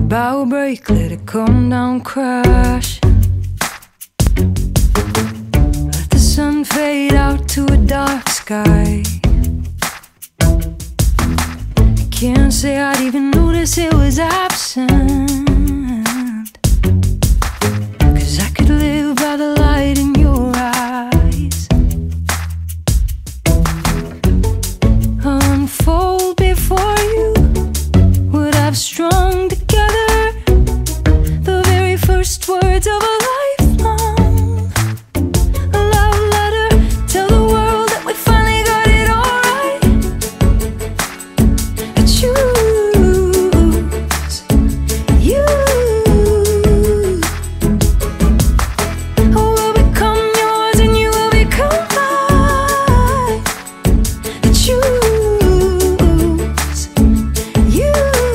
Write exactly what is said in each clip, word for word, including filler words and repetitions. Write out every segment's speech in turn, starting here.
bow break, let it come down, crash. Let the sun fade out to a dark sky. I can't say I'd even notice it was absent, 'cause I could live by the light in your eyes. Unfold before you what I've strung together, the very first words of a lifelong, a love letter. Tell the world that we finally got it all right. I choose you. I will become yours and you will become mine. I choose you.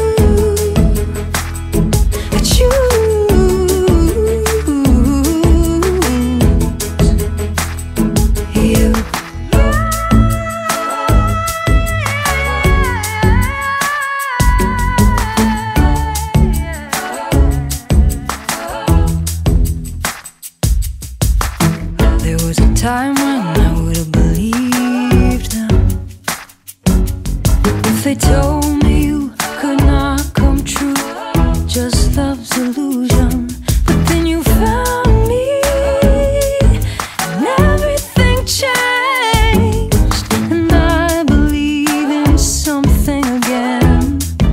I There was a time when I would have believed them if they told me you could not come true, just love's illusion. But then you found me and everything changed, and I believe in something again.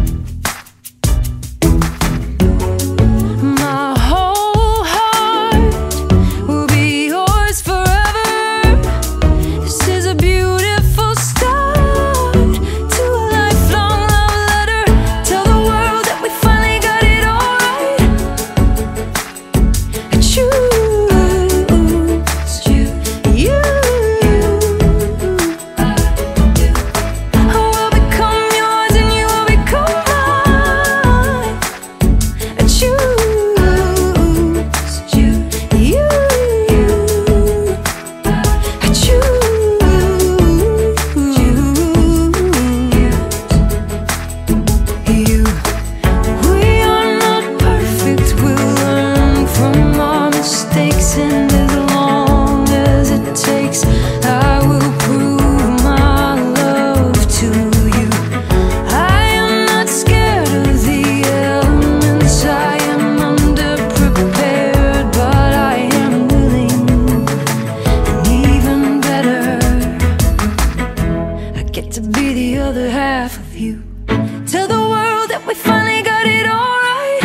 My whole heart will be yours forever. This is a beautiful start to a lifelong love letter. Tell the world that we finally got it all right. I choose you. I will become yours and you will become mine. I choose you. I choose you. We are not perfect, we'll learn from our mistakes, and as long as it takes, I will prove my love to you. I am not scared of the elements, I am underprepared, but I am willing, and even better, I get to be the other half of you. Tell the world that we finally got it all right.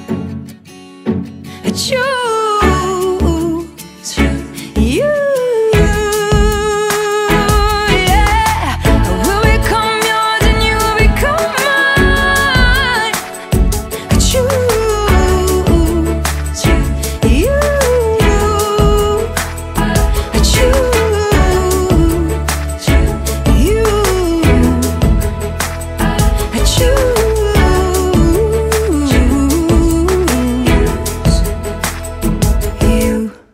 I choose you. Yeah, I will become yours and you will become mine. I choose you. I choose you. I choose you.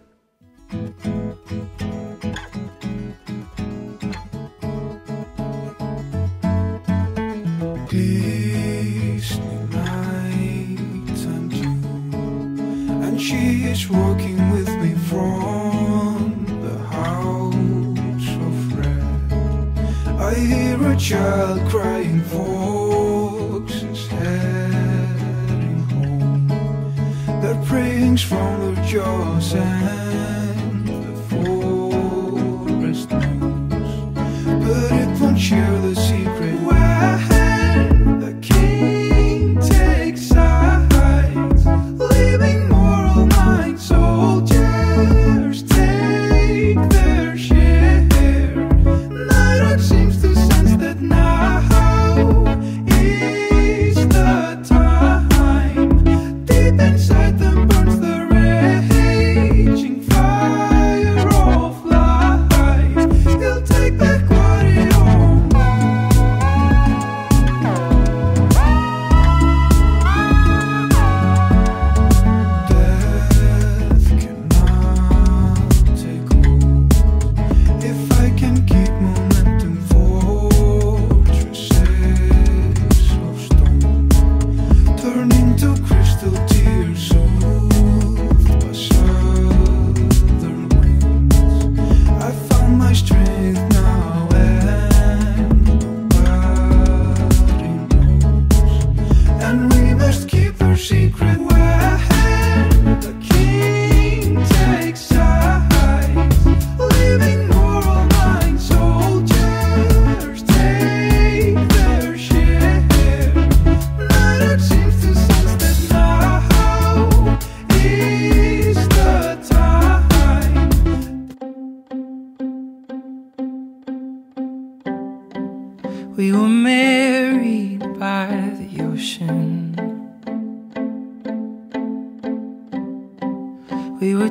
Disney night and June, and she is walking with me from the house of red. I hear a child crying, foxes heading home. Their prayings from their jaws and the forest knows, but it won't share the secret. When the king takes sides, leaving moral mind, soldiers take their share. Nighthawk seems to sense that now is the time. Deep inside them burns the raging fire.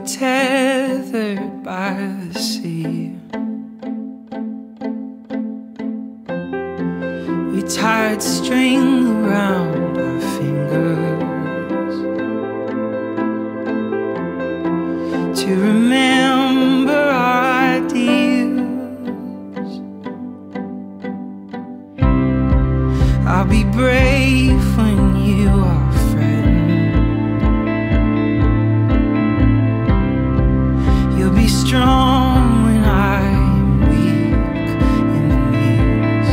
tethered by the sea. We tied string around our fingers to remember our ideals. I'll be brave when you are friend. You'll be strong when I'm weak in the knees.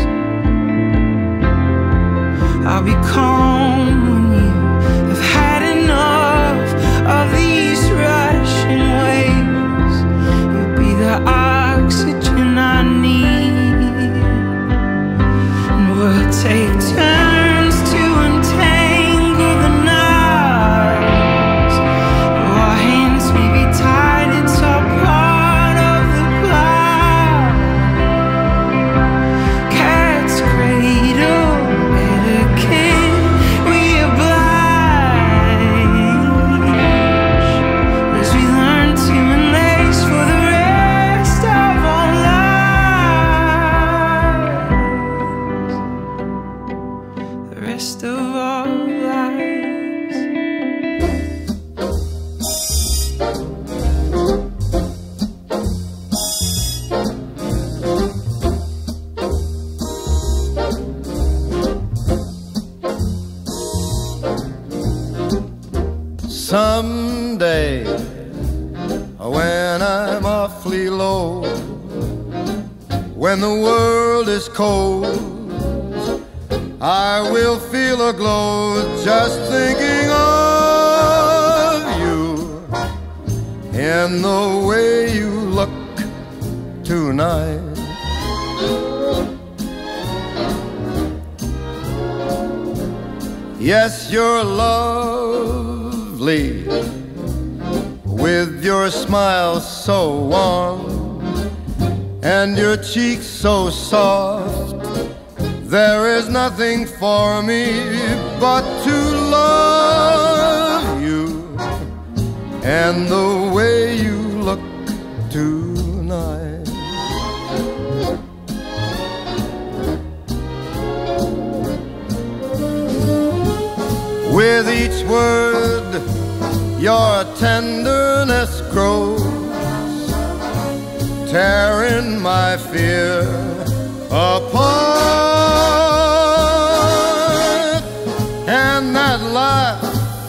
I'll be calm when you have had enough of these rushing waves. You'll be the oxygen I need, and we'll take turns to untangle the knots. Our hands may be tied, it's all part of the plan. Cat's cradle etiquette, we oblige as we learn to unlace for the rest of our lives. The rest of our lives. Someday, when I'm awfully low, when the world is cold, I will feel a glow just thinking of you in the way you look tonight. Yes, you're lovely, with your smile so warm and your cheeks so soft. There is nothing for me but to love you and the way you look tonight. With each word, your tenderness grows, tearing my fear apart. And that laugh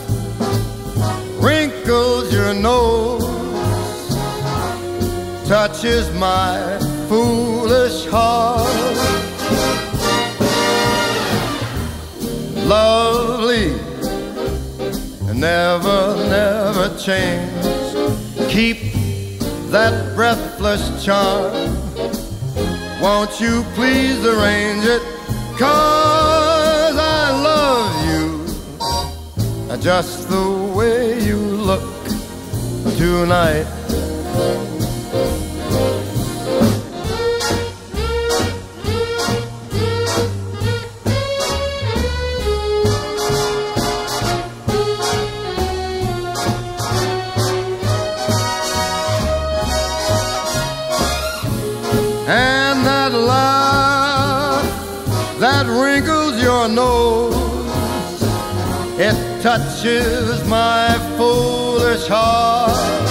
wrinkles your nose, touches my foolish heart. Lovely, never, never change. Keep that breathless charm. Won't you please arrange it? 'Cause I love you just the way you look tonight. And that laugh that wrinkles your nose, it touches my foolish heart.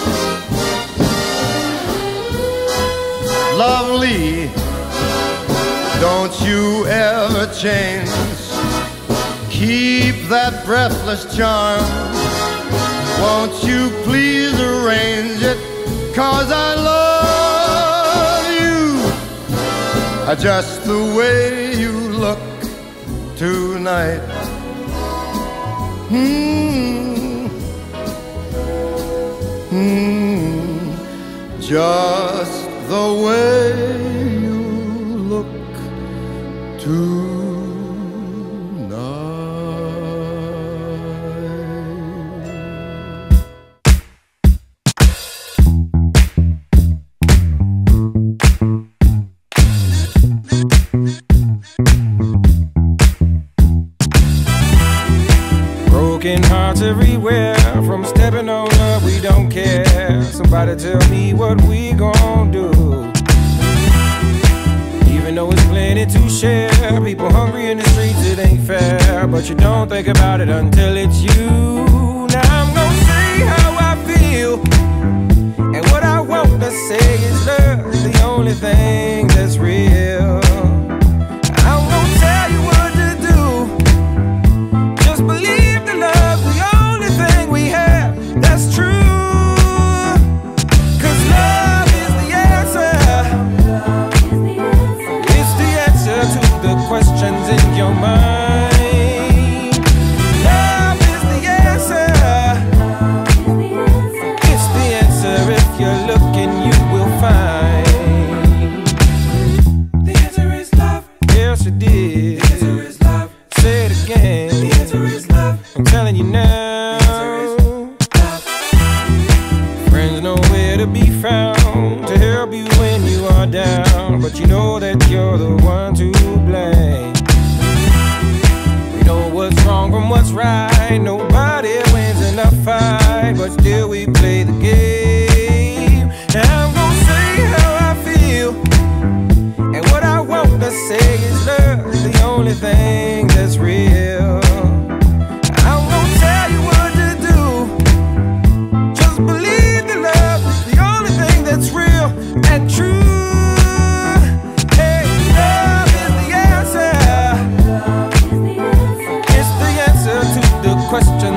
Lovely, don't you ever change. Keep that breathless charm. Won't you please arrange it? 'Cause I love you just the way you look tonight. Hmm. Hmm. Just the way you look tonight. Broken hearts everywhere. From stepping on love, we don't care. Somebody tell me what we gon' do. Even though it's plenty to share, people hungry in the streets, it ain't fair. But you don't think about it until it's you. Now I'm gonna say how I feel, and what I want to say is love, the only thing that's real. I'm gonna tell you what to do. Just believe the love's the only thing we have that's true. Cause love is the answer. It's the answer to the questions in your mind. Love is the answer. It's the answer. If you're looking, you will find. The answer is love. Yes, it is. The answer is love. Say it again. The answer is love. I'm telling you now. The answer is love. Friends know where to be found to help you when you are down, but you know that you're the one to blame. We know what's wrong from what's right. Nobody wins in a fight, but still we play the game. Now I'm gonna say how I feel, and what I want to say is love, the only thing that's real. I'm gonna tell you what to do. Just believe the love is the only thing that's real and true. Hey, love is the answer. It's the answer to the question